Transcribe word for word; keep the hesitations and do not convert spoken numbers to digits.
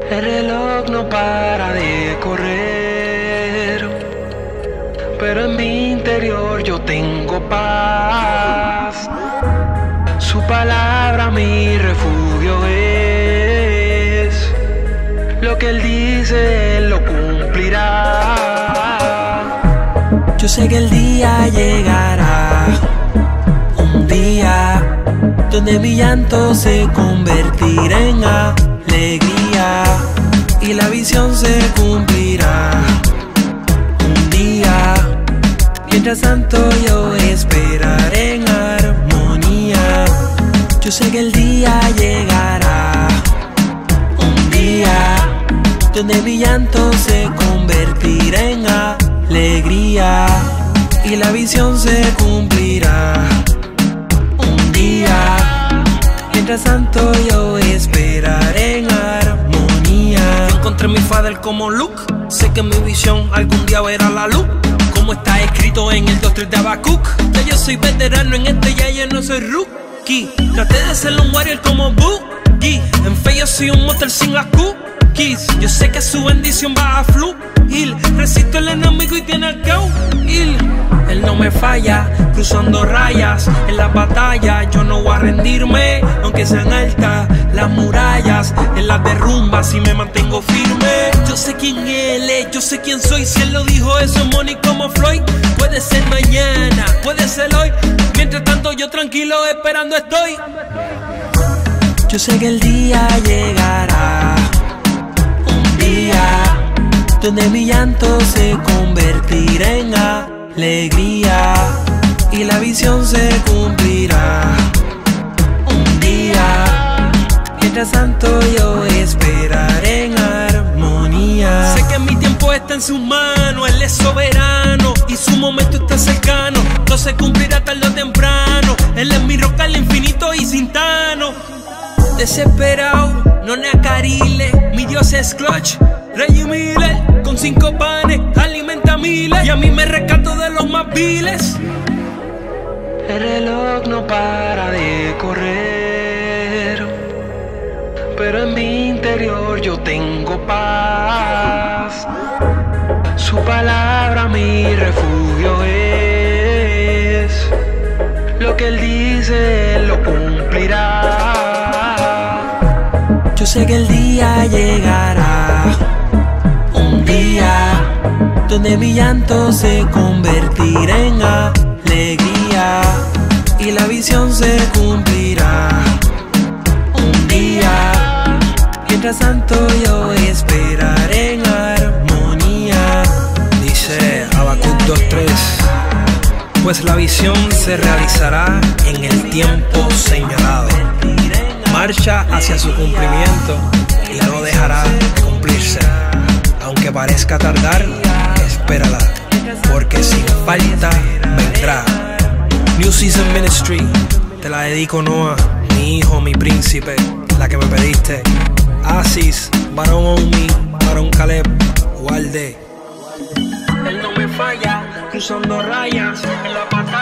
El reloj no para de correr, pero en mi interior yo tengo paz. Su palabra mi refugio es. Lo que Él dice, Él lo cumplirá. Yo sé que el día llegará, un día donde mi llanto se convertirá en alegría y la visión se cumplirá. Un día, mientras tanto yo esperaré en armonía. Yo sé que el día llegará, un día donde mi llanto se convertirá en alegría y la visión se cumplirá. Un día, mientras tanto yo esperaré en armonía. Yo encontré mi father como Luke, sé que mi visión algún día verá la luz, como está escrito en el dos tres de Habacuc. Ya yo soy veterano en este, ya yo no soy rookie. Traté de ser un warrior como Boogie, en fe yo soy un monster sin las cookies. Yo sé que su bendición va a fluir, resisto al enemigo y tiene el go. Él no me falla, cruzando rayas en la batalla. Yo no voy a rendirme, aunque sean altas las murallas. En las derrumbas y me mantengo firme. Yo sé quién Él es, yo sé quién soy. Si Él lo dijo, eso es money como Floyd. Puede ser mañana, puede ser hoy. Mientras tanto yo tranquilo esperando estoy. Yo sé que el día llegará, un día donde mi llanto se convertirá en alegría y la visión se cumplirá. Un día, mientras tanto yo esperaré en armonía. Sé que mi tiempo está en sus manos, Él es soberano y su momento está cercano. No se cumplirá tarde o temprano. Él es mi roca al infinito y sin tano. Desesperado, no neacarile, mi Dios es clutch, Rey Miller, con cinco panes, alimenta miles, y a mí me rescato de los más viles. El reloj no para de correr, pero en mi interior yo tengo paz. Su palabra mi refugio es. Lo que Él dice, Él lo cumplirá. Yo sé que el día llegará, un día donde mi llanto se convertirá en alegría y la visión se cumplirá. Un día, mientras tanto yo esperaré en armonía. Dice Habacuc dos tres, pues la visión se realizará en el tiempo señalado. Marcha hacia su cumplimiento y no dejará de cumplirse. Aunque parezca tardar, espérala, porque sin falta vendrá. New Season Ministry, te la dedico, Noah, mi hijo, mi príncipe, la que me pediste. Asis, varón Omi, varón Caleb, Walde. Él no me falla, cruzando rayas en la pantalla.